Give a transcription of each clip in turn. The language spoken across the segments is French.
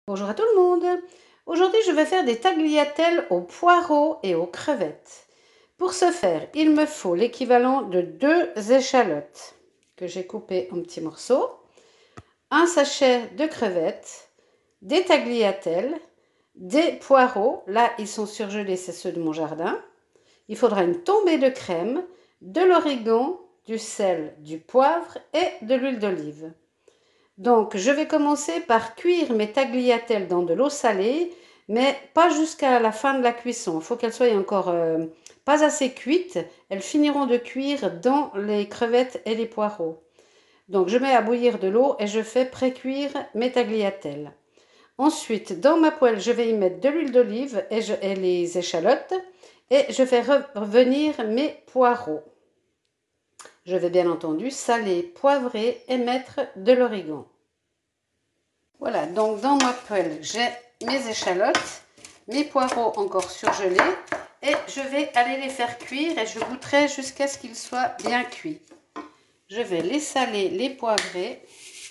Bonjour à tout le monde. Aujourd'hui, je vais faire des tagliatelles aux poireaux et aux crevettes. Pour ce faire, il me faut l'équivalent de 2 échalotes que j'ai coupées en petits morceaux, un sachet de crevettes, des tagliatelles, des poireaux. Là, ils sont surgelés, c'est ceux de mon jardin. Il faudra une tombée de crème, de l'origan, du sel, du poivre et de l'huile d'olive. Donc, je vais commencer par cuire mes tagliatelles dans de l'eau salée, mais pas jusqu'à la fin de la cuisson. Il faut qu'elles soient encore pas assez cuites. Elles finiront de cuire dans les crevettes et les poireaux. Donc, je mets à bouillir de l'eau et je fais pré-cuire mes tagliatelles. Ensuite, dans ma poêle, je vais y mettre de l'huile d'olive et les échalotes et je fais revenir mes poireaux. Je vais bien entendu saler, poivrer et mettre de l'origan. Voilà, donc dans ma poêle, j'ai mes échalotes, mes poireaux encore surgelés et je vais aller les faire cuire et je goûterai jusqu'à ce qu'ils soient bien cuits. Je vais les saler, les poivrer.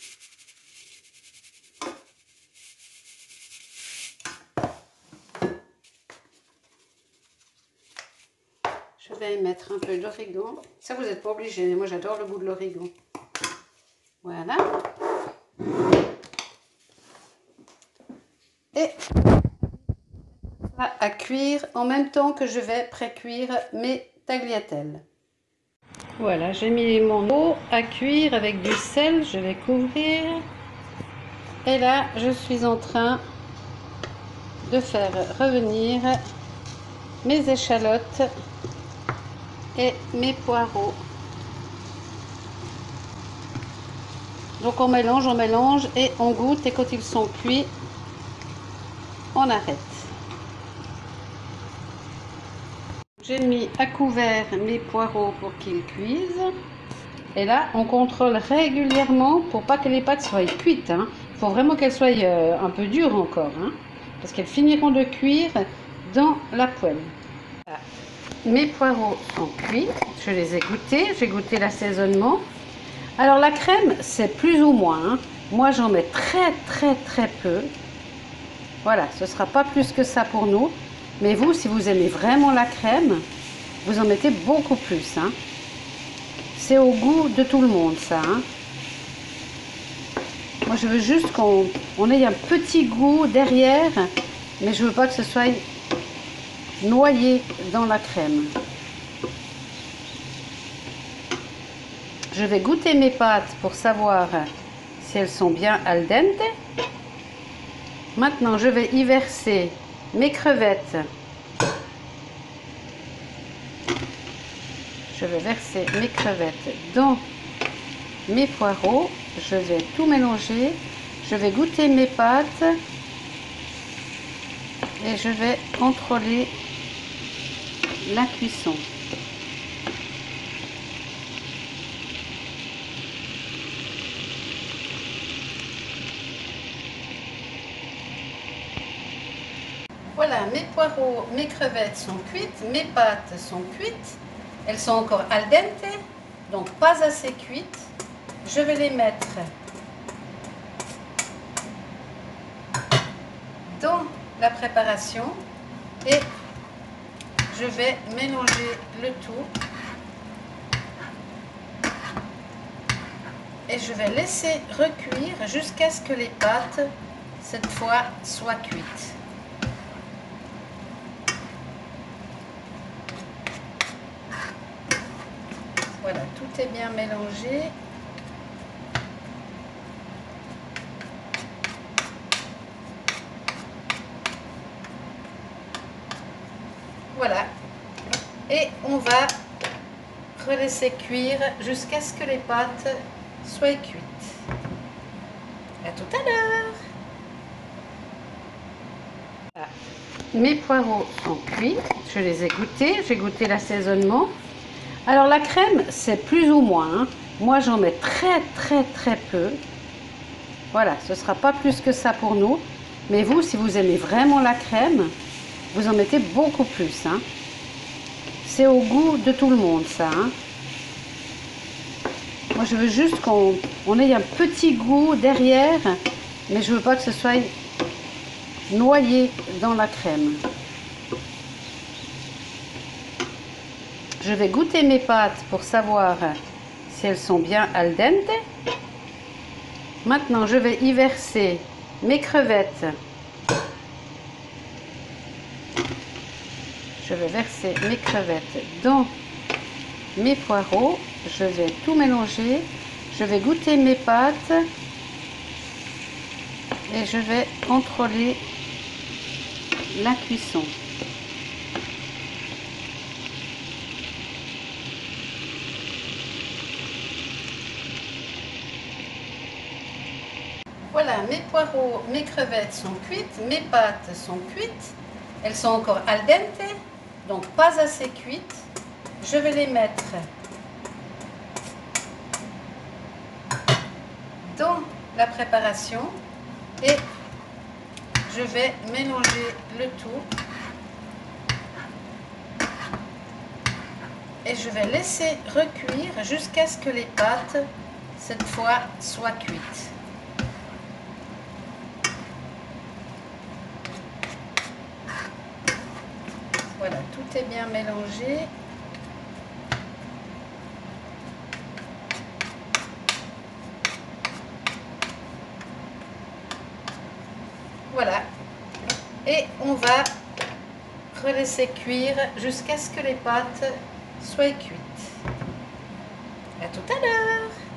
Je vais y mettre un peu d'origan. Ça, vous n'êtes pas obligé, mais moi j'adore le goût de l'origan. Voilà. Et à cuire en même temps que je vais pré-cuire mes tagliatelles. Voilà, j'ai mis mon eau à cuire avec du sel, je vais couvrir. Et là, je suis en train de faire revenir mes échalotes et mes poireaux. Donc on mélange et on goûte et quand ils sont cuits, on arrête. J'ai mis à couvert mes poireaux pour qu'ils cuisent. Et là, on contrôle régulièrement pour pas que les pâtes soient cuites. Il faut vraiment qu'elles soient un peu dures encore, parce qu'elles finiront de cuire dans la poêle. Voilà. Mes poireaux sont cuits, je les ai goûtés, j'ai goûté l'assaisonnement. Alors la crème, c'est plus ou moins. Moi, j'en mets très peu. Voilà, ce ne sera pas plus que ça pour nous. Mais vous, si vous aimez vraiment la crème, vous en mettez beaucoup plus. C'est au goût de tout le monde, ça. Moi, je veux juste qu'on ait un petit goût derrière, mais je veux pas que ce soit noyé dans la crème. Je vais goûter mes pâtes pour savoir si elles sont bien al dente. Maintenant, je vais y verser mes crevettes. Je vais verser mes crevettes dans mes poireaux. Je vais tout mélanger. Je vais goûter mes pâtes. Et je vais contrôler la cuisson. Voilà, mes poireaux, mes crevettes sont cuites, mes pâtes sont cuites. Elles sont encore al dente, donc pas assez cuites. Je vais les mettre dans la préparation et je vais mélanger le tout. Et je vais laisser recuire jusqu'à ce que les pâtes, cette fois, soient cuites. Voilà, tout est bien mélangé. Voilà. Et on va relaisser cuire jusqu'à ce que les pâtes soient cuites. À tout à l'heure. Voilà. Mes poireaux sont cuits, je les ai goûtés, j'ai goûté l'assaisonnement. Alors la crème, c'est plus ou moins. Moi, j'en mets très peu. Voilà, ce ne sera pas plus que ça pour nous. Mais vous, si vous aimez vraiment la crème, vous en mettez beaucoup plus. C'est au goût de tout le monde, ça. Moi, je veux juste qu'on ait un petit goût derrière, mais je veux pas que ce soit noyer dans la crème. Je vais goûter mes pâtes pour savoir si elles sont bien al dente. Maintenant, je vais y verser mes crevettes. Je vais verser mes crevettes dans mes poireaux. Je vais tout mélanger. Je vais goûter mes pâtes. Et je vais contrôler la cuisson. Voilà, mes poireaux, mes crevettes sont cuites, mes pâtes sont cuites. Elles sont encore al dente, donc pas assez cuites. Je vais les mettre dans la préparation et je vais mélanger le tout. Et je vais laisser recuire jusqu'à ce que les pâtes, cette fois, soient cuites. Voilà, tout est bien mélangé. Voilà. Et on va relaisser cuire jusqu'à ce que les pâtes soient cuites. À tout à l'heure!